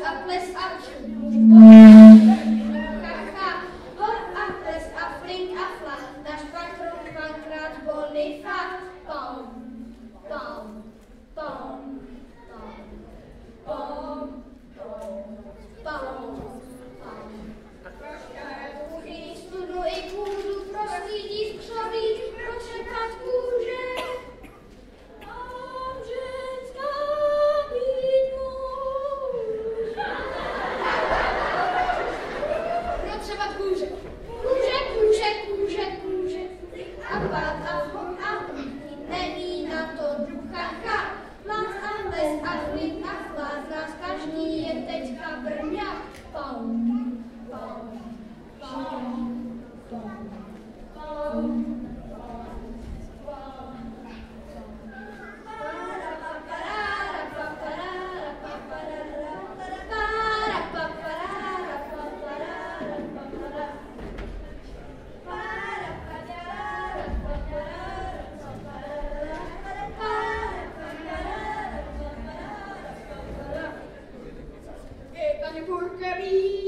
a ples a hop a ples a flink a fla, náš patron dvakrát Bonifát. Pom, pom, pom, pom, pom, pom, pom. Kuchyni, studnu i kůžu, prostředí skřoví, pročekat kůže. Mám ženská být může. Protřebat kůže. Kůže, kůže, kůže, kůže. A pát a hop a není na to duchacha. Plat a les a chlip a chlad, nás každý je teďka brňák. Pom, pom, pom, pom, pom. Burger